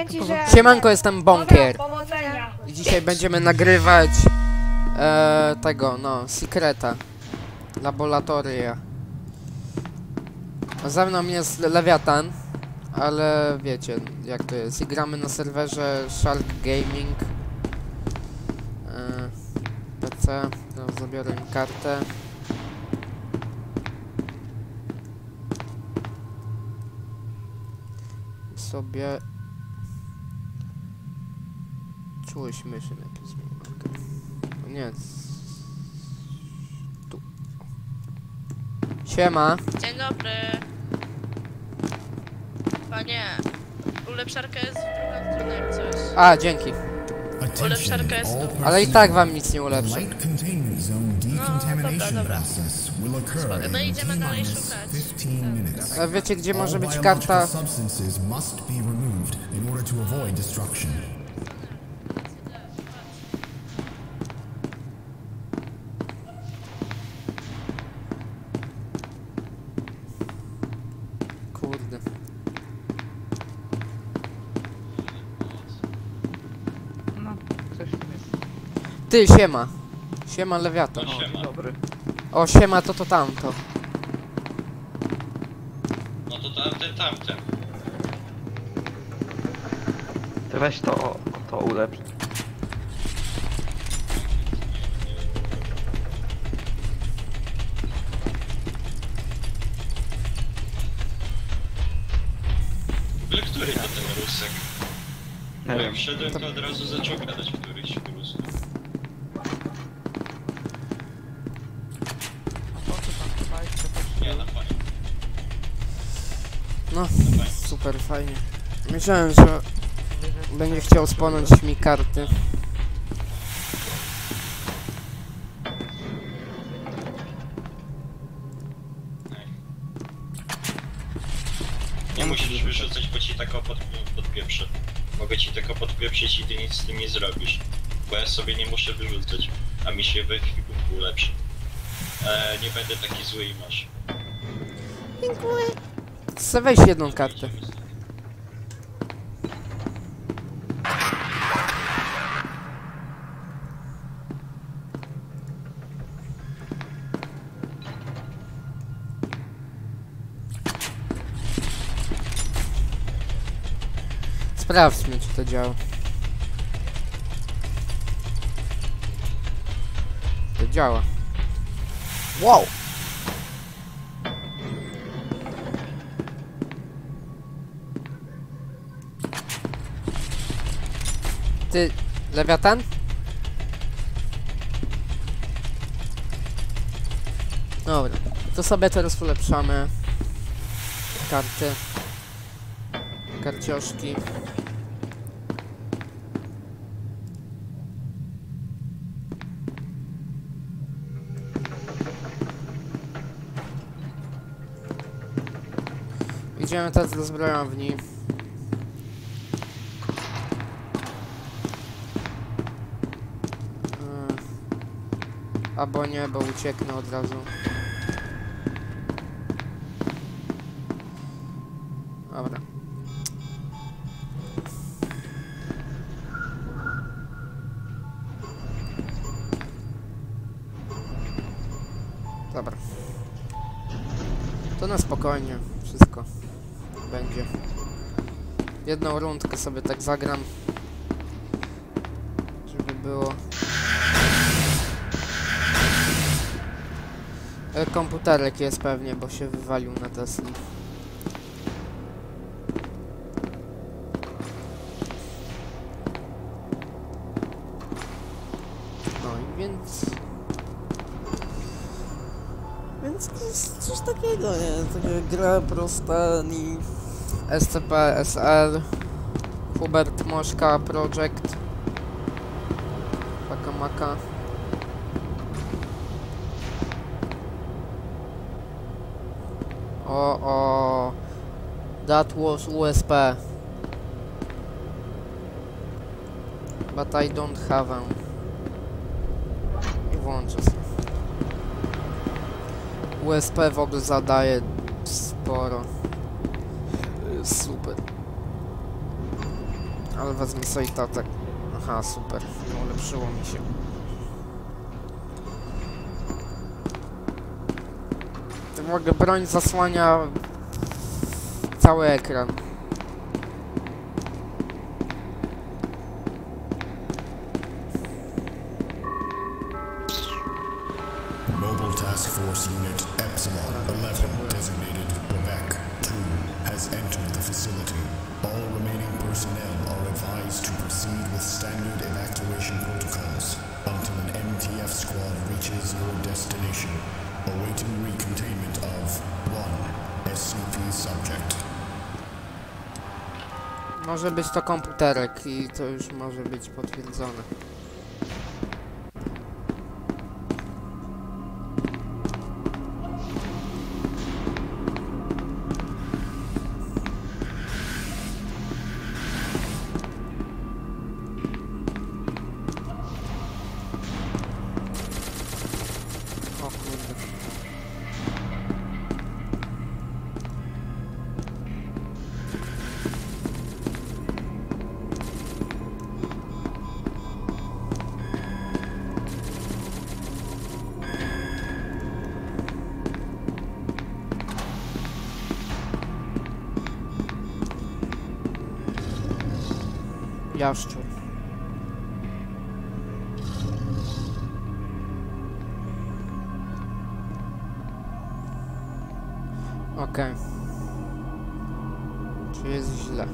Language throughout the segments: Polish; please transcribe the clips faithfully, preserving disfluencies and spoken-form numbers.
Mówię ci, że... Siemanko, jestem Bonkier. Dobra, powodzenia. I dzisiaj będziemy nagrywać e, tego, no, Secreta. Laboratoria. Ze mną jest Lewiatan, ale wiecie jak to jest. I gramy na serwerze Shark Gaming. E, P C. Teraz zabiorę mi kartę. I sobie... Czułeś myszy najpierw. Nie. Tu. Siema. Dzień dobry. Panie, ulepszarka jest w drugą stronę jak coś. A, dzięki. Ulepszarka jest tu. Ale i tak wam nic nie ulepszy. No, dobra, dobra. Spoko. No idziemy dalej szukać. A wiecie gdzie może być karta? Kurde. No, coś tu jest. Ty, siema. Siema Lewiatan. O, dzień dobry. O, siema to to tamto. No to tamten, tamten. Ty weź to, to ulepsz. W ogóle który to ten Rusek? Nie Bo wiem. jak wszedłem, to od razu zaczął gadać któryś Rusek. Nie, na fajnie. No, super fajnie. Myślałem, że będzie chciał spłonąć mi karty. Nie musisz wyrzucać, bo ci tako pod, podpieprzę. Mogę ci tako podpieprzyć i ty nic z tym nie zrobisz. Bo ja sobie nie muszę wyrzucać, a mi się we chwipunku ulepszy. Eee, nie będę taki zły i masz. Dziękuję. Chcę weź jedną kartę. Sprawdźmy, czy to działa. To działa. Wow! Ty, Lewiatan? Dobra, to sobie teraz ulepszamy karty, karcioszki. Idziemy teraz do zbrojowni. Albo nie, bo ucieknę od razu. Dobra. Dobra. To na spokojnie wszystko będzie. Jedną rundkę sobie tak zagram, żeby było. Komputerek jest pewnie, bo się wywalił na Tesli. No i więc... Więc to jest coś takiego, nie? Taka gra prosta i... S C P, S L... Hubert Moszka, Project... Pakamaka... O, o, that was U S P, but I don't have them. I włączę sobie. U S P w ogóle zadaje sporo. Super. Ale wezmę sobie to tak. Aha, super. No, ulepszyło mi się. To mogę, broń zasłania cały ekran. Mobile Task Force Unit Epsilon eleven, designated Quebec two, has entered the facility. All remaining personnel are advised to proceed with standard evacuation protocols until an M T F squad reaches your destination. Awaiting recontainment of one S C P subject. Może być to komputerek i to już może być potwierdzone. O kurde. Jaszczur. Okej. Czy jest źle?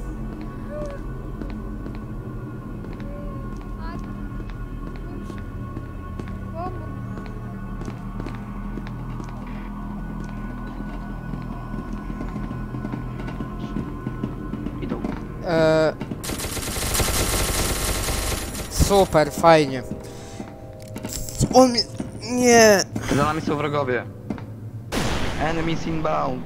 Idą. Eee... Super, fajnie. On... Nie! Za nami są wrogowie. Enemies inbound.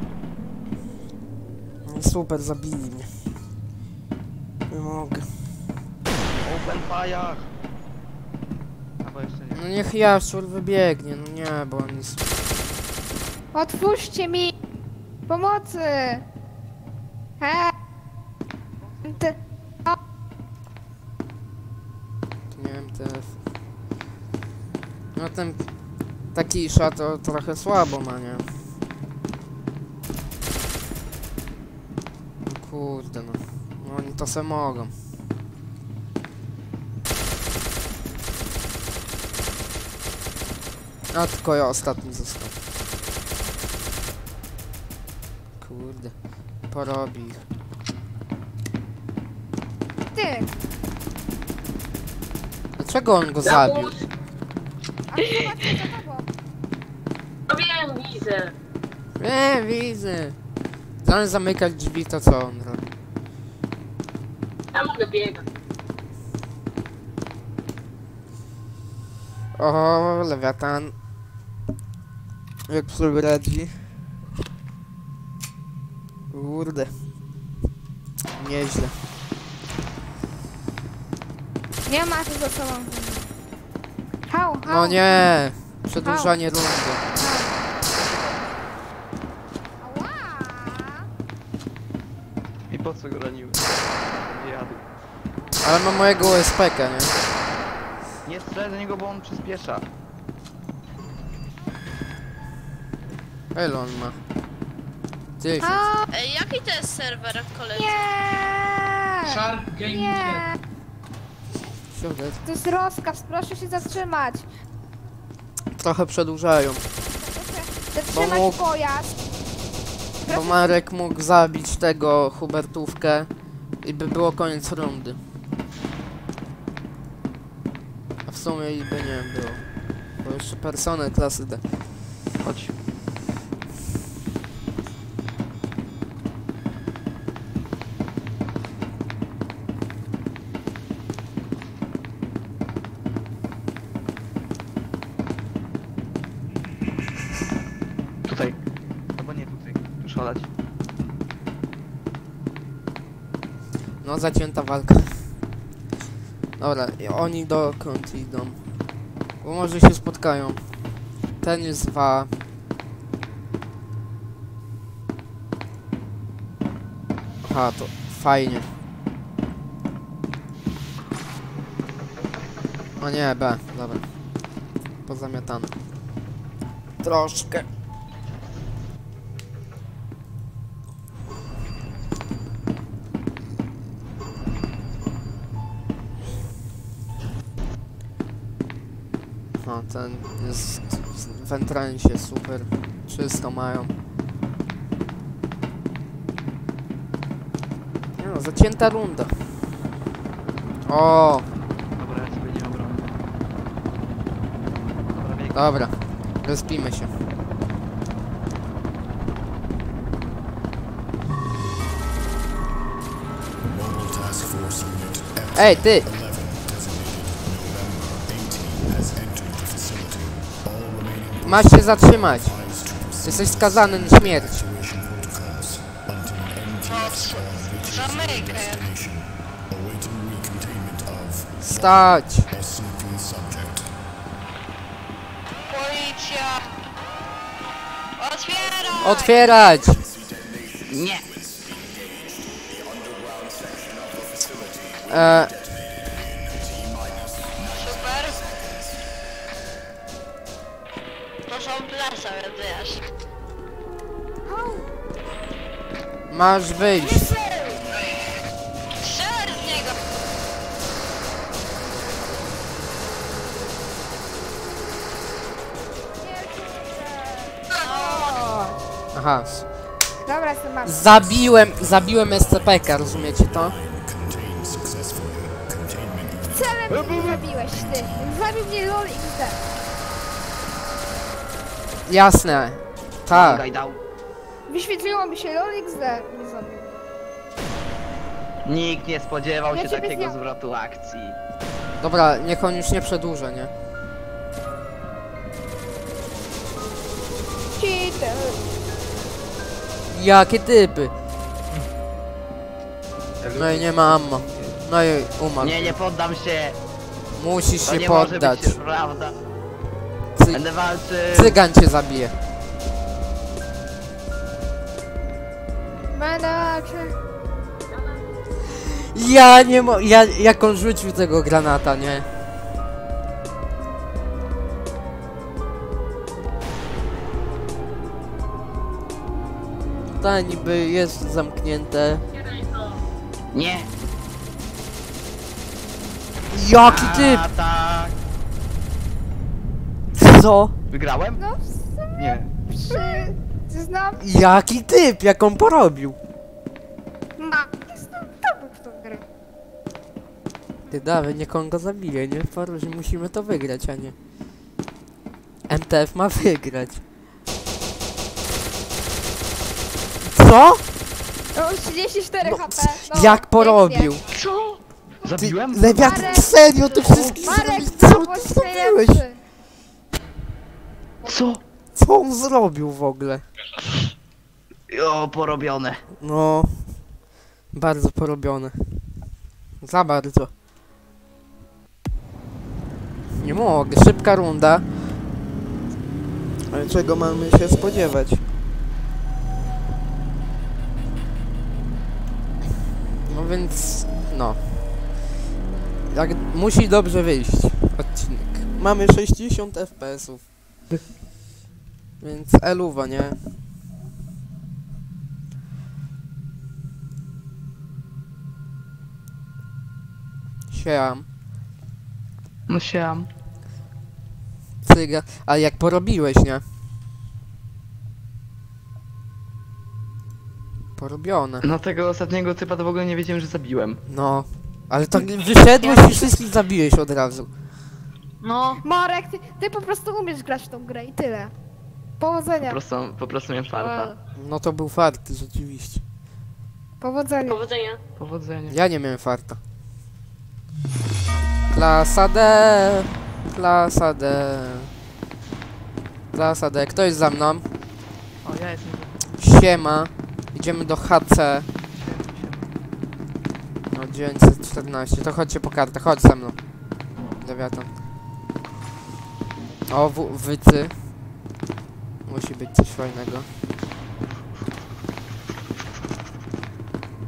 Super, zabili mnie. Nie mogę. Open fire. Albo jeszcze nie. No niech Jaszczur wybiegnie, no nie, bo on jest... Otwórzcie mi! Pomocy! He! Ty- o, Nie wiem, telefon. No ten... Taki isza to trochę słabo ma, nie? No kurde, no. No oni to se mogą. A tylko ja ostatni został. Kurde. Porobi ich. ty! Dlaczego on go zabił? A zobaczcie za tobą! No wiem, widzę. Nie, widzę. Zamiast zamykać drzwi, to co on robi? Ja mogę biegać. O, lewiatan. Jak sobie radzi. Kurde. Nieźle. Nie ma tu za sobą. Hał, hał! No nie. Przedłużanie rundy. Ała! I po co go raniły? Jadł. Ale ma mojego U S P ka, nie? Nie strzelaj do niego, bo on przyspiesza. Ile on ma? Tysiąc. A, Ej, jaki to jest serwer, koledzy? nie! Shark Gaming. Nie! Siódem. To jest rozkaz, proszę się zatrzymać! Trochę przedłużają. Proszę zatrzymać mógł- pojazd! Bo Proszę, Marek mógł zabić tego Hubertówkę i by było koniec rundy. A w sumie i by nie było. Bo jeszcze personel klasy D. Chodź. Tutaj. Albo nie tutaj. Tu szalać. No, zacięta walka. Dobra, i oni dokąd idą? Bo może się spotkają. Ten jest dwa. Aha, to fajnie. O nie, B, dobra. Pozamiatane. Troszkę. O, ten jest w entrancie, super. Czysto mają. Nie no, zacięta runda. O, Dobra, ja sobie nie mam broni. Dobra, bieg. dobra. Rozpijmy się. Mobile Task Force Unit Ej, ty! eleven, designated November eighteen, has entered the facility. All remaining Masz się zatrzymać. advised to proceed Jesteś skazany na śmierć. evacuation protocols until N T F squad reaches their Zamykaj. destination, awaiting recontainment of Stać! S C P subject. Policja! Otwieraj! Otwierać! Nie! E, Super! To są plasa, więc wiesz. masz wyjść. Strzel z niego! Aha. s- Dobra, jestem martwy. Zabiłem, zabiłem S C P K, rozumiecie to? Contained successfully. Containment Celem mnie nie zabiłeś, ty. Zabił mnie LOL X D. Jasne. Tak. Gajdał. Wyświetliło mi się LOL X D. Nie zabił. Nikt nie spodziewał Ja się ciebie takiego zjadł. zwrotu akcji. Dobra, niech on już nie przedłuża, nie? Cheater. Jakie typy? No i nie ma ammo. No i umarł. Nie, nie poddam się. Musisz To się nie poddać. może być prawda. Cy Będę walczył. cygan cię zabije. Menacze. Ja nie mo... Ja, jak on rzucił tego granata, nie? Ta niby jest zamknięte. Nie. Jaki typ? A, tak. Co? Wygrałem? No w sumie Nie. przy... Znam. Jaki typ? Jak on porobił? Ma. Jestem dobry w tą grę. Ty dawaj, niech on go zabije, nie? Paruś, musimy to wygrać, a nie. M T F ma wygrać. Co? No, trzydzieści cztery No, H P. No, Jak pięknie. porobił? Co? Ty, Zabiłem? Lewiat, Marek! serio, ty wszystkich Marek, zrobiłeś? Co znowu ty zrobiłeś? najlepszy. Co? Co on zrobił w ogóle? O, porobione. No... Bardzo porobione. Za bardzo. Nie mogę, szybka runda. Ale czego mamy się spodziewać? No więc... no. Jak musi dobrze wyjść odcinek. Mamy sześćdziesiąt F P S ów. Więc eluwa, nie? Siam. No siam. Cyga. Ale jak porobiłeś, nie? Porobione. No tego ostatniego typa to w ogóle nie wiedziałem, że zabiłem. No. Ale to wyszedłeś i wszystkich zabiłeś od razu. No. Marek, ty, ty po prostu umiesz grać w tą grę i tyle. Po Powodzenia. prostu, po prostu miałem farta. No to był fart, rzeczywiście. Powodzenia. Powodzenia. Powodzenia. Ja nie miałem farta. Klasa D. Klasa D. Klasa D. Kto jest za mną? O, ja jestem. Siema. Idziemy do H C. No dziewięćset czternaście. To chodźcie po kartę. Chodź ze mną. Lewiatan. O, w wycy. Musi być coś fajnego.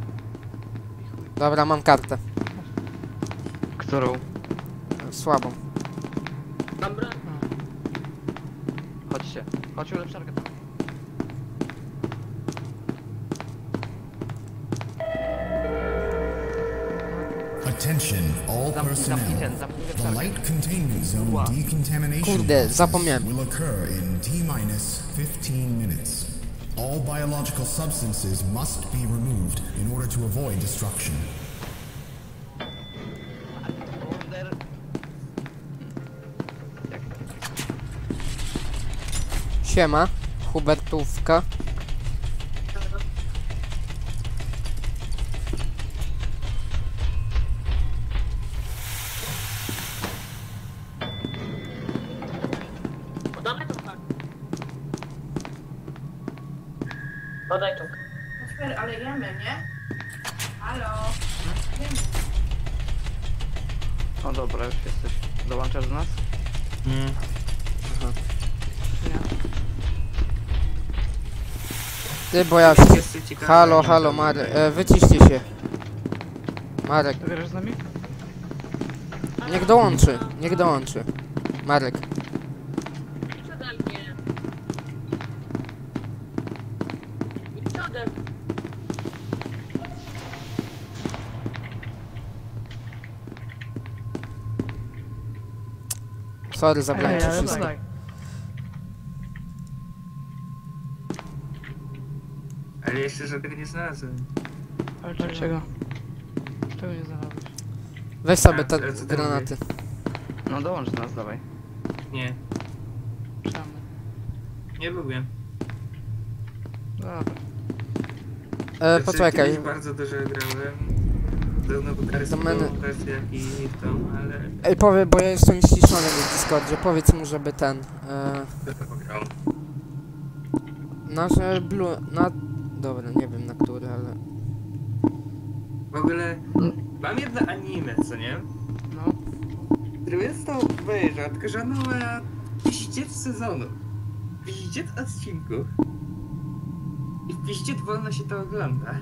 Dobra, mam kartę. Którą? Słabą. Mam broń. Chodźcie. Chodź ulepszarkę tam. Attention, all Zamknij, personnel. zamknij ten, zamknij The ulepszarkę. light containment zone Ła. decontamination Kurde, process zapomniałem. will occur in T-minus fifteen minutes. All biological substances must be removed in order to avoid destruction. Order. Jak? Siema, Hubertówka. Podamy tą kartę. Podaj tą kartę. Super, ale jemy, nie? Halo? Jemy. No dobra, już jesteś. Dołączasz do nas? Mm. Aha. Nie. Ty, bo ja... Halo, halo, Marek, e, wyciście się. Marek, Dobierasz z nami? niech dołączy, niech dołączy. Marek. Idź ode mnie. Idź ode mnie. Sorry, zabrałem ci ale wszystko. daj. Ale jeszcze żadnego nie znalazłem. Ale dlaczego? Czego nie znalazłeś? Weź sobie A, te co- co ty granaty. No dołącz do nas, dawaj. Nie, Czemu? nie lubię. Dobra. E, Znaczy, poczekaj. kiedyś bardzo dużo grałem. Zarówno w karyzmą Domeny- wersję, jak i w tą, ale... Ej, powie, bo ja jestem ściszony w Discordzie. Powiedz mu, żeby ten... E, Co to pograł? nasze blue... Na... Dobra, nie wiem na który, ale... W ogóle mam jedno anime, co nie? No. Które jest to obejrzał, tylko że ono ma piździec sezonów. Piździec odcinków. I w piździec wolno się to ogląda.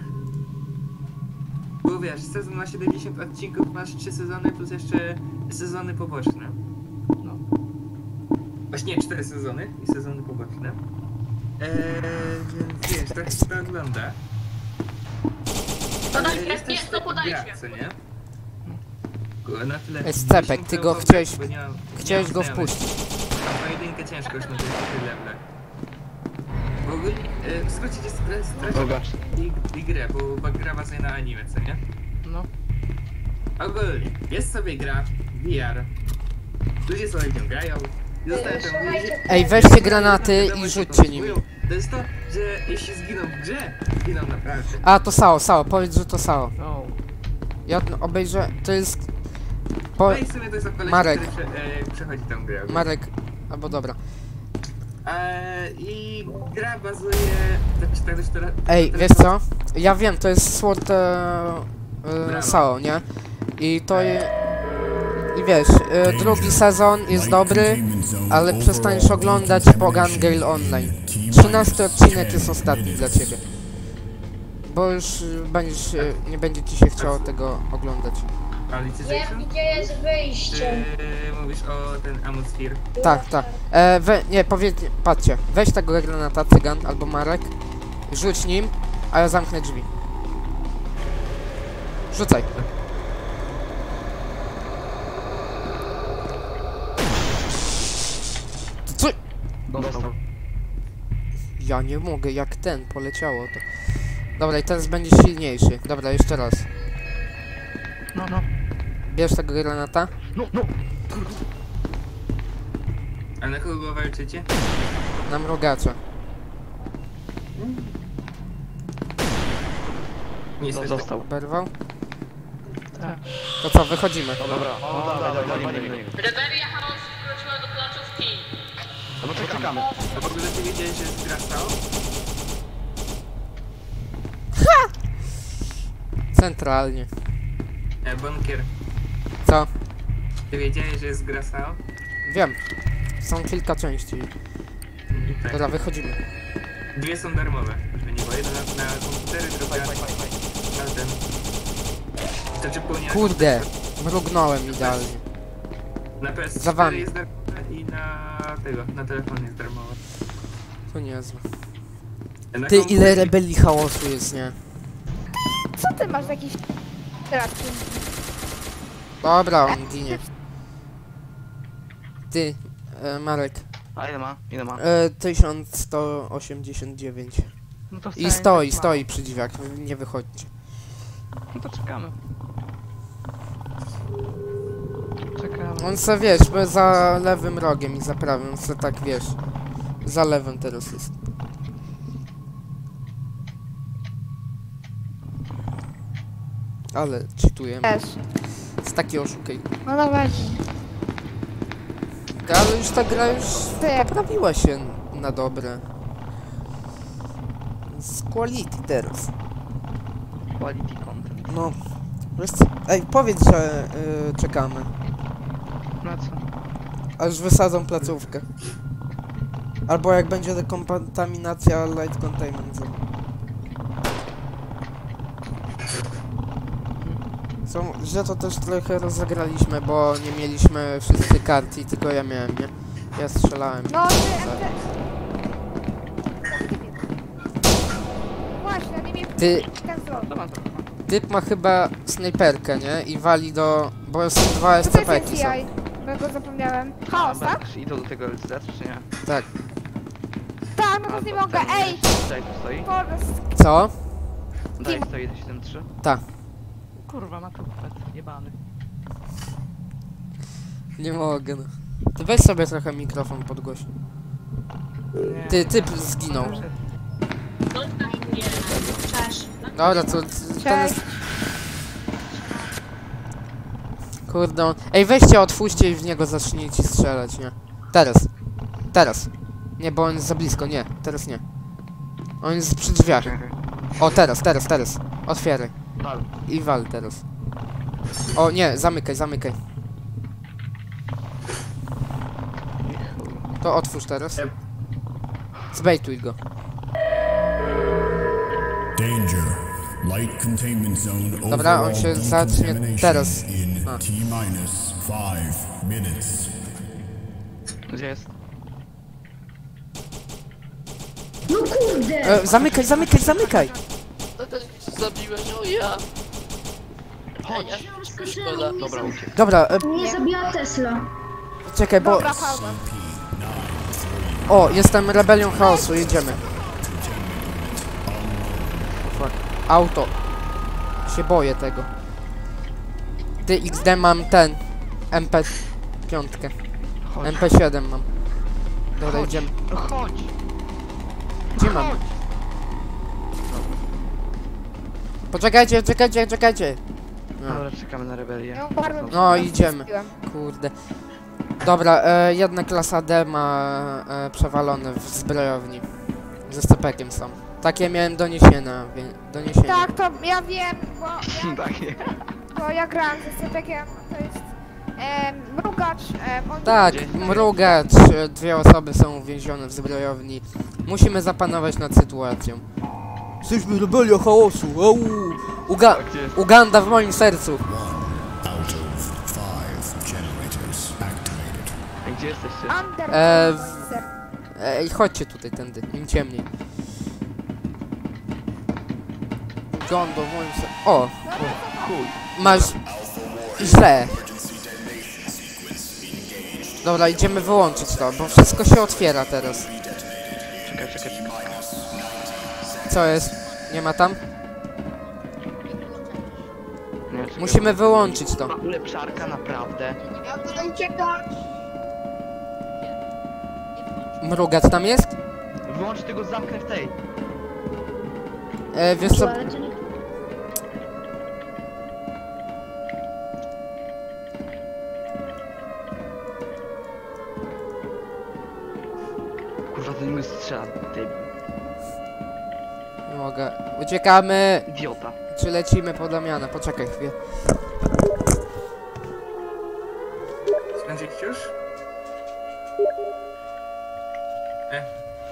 Bo wiesz, sezon ma siedemdziesiąt odcinków, masz trzy sezony plus jeszcze sezony poboczne. No. Właśnie cztery sezony i sezony poboczne. Eee, więc wiesz, tak się to ogląda. Ale Podaj, jest nie, też to taki podajcie. brak, co nie? Ku- Na tyle... Ej, Scepek, ty go chciałeś- bo nie mam- Chciałeś nie go mam znajomych. wpuścić. Mam pojedynkę ciężkość na tych levelach. W ogóle, e, w skrócie jest stres Dobra. i, i grę, bo, bo gra bazuje na anime, co nie? No. Ogólnie, jest sobie gra, V R. Ludzie sobie w nią grają. I zostają tam ludzie. Ej, weźcie granaty i rzućcie nimi. To jest to, że jeśli zginą w grze, zginą naprawdę. A, to Sao, Sao, powiedz, że to Sao. No. Ja obejrzę... To jest... Po... No i w sumie to jest o koleś, Marek. który prze, e, przechodzi tę grę. Marek... Albo dobra. E, I gra bazuje... Znaczy, tak, to, to, Ej, wiesz co? Ja wiem, to jest Sword e, e, Brawo. Sao, nie? I to je... I wiesz, e, drugi sezon jest dobry, ale przestaniesz oglądać po Gun Gale Online. trzynasty odcinek jest ostatni dla ciebie. Bo już e, będziesz, e, nie będzie ci się chciało tego oglądać. Alicization? Gdzie jest wyjście? Czy mówisz o ten Atmosphere? Tak, tak. E, we, nie, powiedz, patrzcie, weź tego granata, Cygan albo Marek, rzuć nim, a ja zamknę drzwi. Rzucaj. Co? Dostał. Ja nie mogę, jak ten poleciało to. Dobra, i ten będzie silniejszy. Dobra, jeszcze raz. No, no. Bierz tego granata. No, no. A na kogo walczycie? Na mrogacza. Niestety. Został. Oberwał. Tak. To co, wychodzimy. Dobra. O, dawaj, dawaj, dawaj, dawaj. Rebelia chaos wkroczyła do placówki. No bo czekamy. A w ogóle ty wiedziałeś, że jest gra Sao? Centralnie. E, Bonkier, Co? ty wiedziałeś, że jest gra Sao? Wiem. Są kilka części. Tak. Dobra, wychodzimy. Dwie są darmowe, żeby nie było. Jedna na, na komputery, druga na ten. To czy pełnia Kurde, mrugnąłem idealnie. Na P S Za wami. cztery jest darmowe i na tego, na telefonie jest darmowe. To niezłe. Na Ty, komputerze- ile rebelii chaosu jest, nie? Co ty masz jakiś... Teraz Dobra, on ginie. Ty, e, Marek. A ile ma? Ile ma? E, tysiąc sto osiemdziesiąt dziewięć. No to I wcale stoi, nie tak stoi przy drzwiach, nie wychodźcie. mało. No to czekamy. Czekamy. On se, wiesz, bo za lewym rogiem i za prawym, on se tak, wiesz, za lewym teraz jest. Ale cheatujemy. też. Jest taki oszukaj. No dawaj. Ale już ta gra już Ty. poprawiła się na dobre. Z quality teraz. Quality content. No. Wiesz co? Ej, powiedz, że y, czekamy. Na co? Aż wysadzą placówkę. Albo jak będzie dekontaminacja light containment zone. Co, że to też trochę rozegraliśmy, bo nie mieliśmy wszyscy kart i tylko ja miałem, nie? Ja strzelałem. No ty, ty. Właśnie, nie wiem, Ty, tak zrobił. Dobra, to. typ ma chyba snajperkę, nie? I wali do... bo są dwa Co to jest S C P-ki są. C I? Bo ja go zapomniałem. Chaos, A, tak? będziesz idą do tego L C Z, czy nie? Tak. Tak, no to nie mogę. Ej! Daj tu stoi. Forest. Co? Daj stoi jeden siedem trzy. Tak. Kurwa, ma tu pet, jebany. Nie mogę, no. Ty weź sobie trochę mikrofon podgłoś. Nie. Ty, typ zginął. Nie. Cześć. Dobra, to... to ten jest... Kurde, on... Ej, weźcie, otwórzcie i w niego zacznijcie strzelać, nie? Teraz. Teraz. Nie, bo on jest za blisko, nie. Teraz nie. On jest przy drzwiach. O, teraz, teraz, teraz. Otwieraj. Wal. I wal teraz. O, nie, zamykaj, zamykaj. To otwórz teraz. Zbejtuj go. Danger. Light containment zone Dobra, on overall się zacznie decontamination teraz. in A. T minus five minutes. Gdzie jest? No kurde! E, zamykaj, zamykaj, zamykaj! To też zabiłeś, o ja. Chodź. Szkoda. Dobra, uciekł. Dobra, e, Mnie zabija Tesla. czekaj, bo... Dobra, fałda. O, jestem rebelią chaosu, jedziemy. Fuck. Auto. Się boję tego. Ty, X D mam ten. M P pięć. Chodź. M P siedem mam. Dobra, Chodź. idziemy. No chodź. Gdzie mam? Chodź. Poczekajcie, czekajcie, czekajcie. No, Dobra, czekamy na rebelię. Ja bardzo No, idziemy. zbiłem. kurde. Dobra, e, jedna klasa D ma e, przewalone w zbrojowni. Ze scepekiem są. Takie miałem doniesienia, wie, doniesienia. Tak, to ja wiem, bo ja, Takie. to ja grałem ze Setekiem, to jest em, mrugacz, em, on Tak, Gdzie? mrugacz, e, dwie osoby są uwięzione w zbrojowni. Musimy zapanować nad sytuacją. Jesteśmy rebelia chaosu, au! Uga A gdzie jest? Uganda w moim sercu. One out of five generators activated. A gdzie jesteście? Under E, Monster. Ej, chodźcie tutaj tędy, im ciemniej. Uganda w moim sercu. O, Chuj. masz... źle. Dobra, idziemy wyłączyć to, bo wszystko się otwiera teraz. Czekaj, czekaj, czekaj. Co jest? Nie ma tam? Nie, czekaj. Musimy wyłączyć to. Ulepszarka, naprawdę. Ja będę uciekać. Mrugacz tam jest? Wyłącz tego, zamknę w tej. E, wiesz co? Ale to nie... Kurwa, to nie strzela. Ty Nie mogę. Uciekamy! idiota. Czy lecimy po Damiana? Poczekaj chwilę. Skończyć już? E.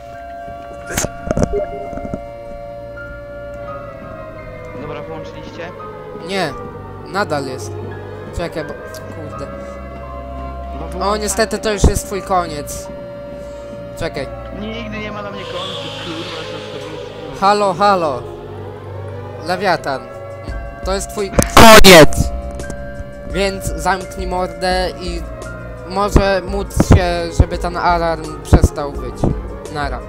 Dobra, wyłączyliście? Nie, nadal jest. Czekaj, bo... kurde. O, niestety to już jest twój koniec. Czekaj. Nigdy nie ma na mnie końca, kurwa, to jest... Halo, halo. Lewiatan. To jest twój koniec! Więc zamknij mordę i może móc się, żeby ten alarm przestał być. Nara.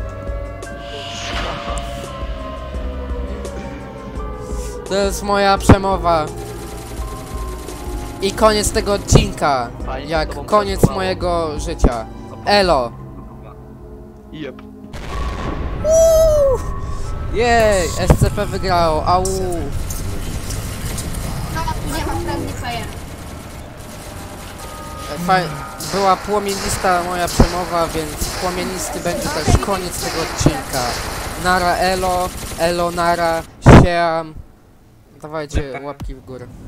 To jest moja przemowa. I koniec tego odcinka. Jak koniec mojego życia. Elo. Jep. Jej, S C P wygrało, au. No, nie ma Friendly Fire. Faj... Była płomienista moja przemowa, więc płomienisty będzie też koniec tego odcinka. Nara elo, elo nara, sieam. Dawajcie łapki w górę.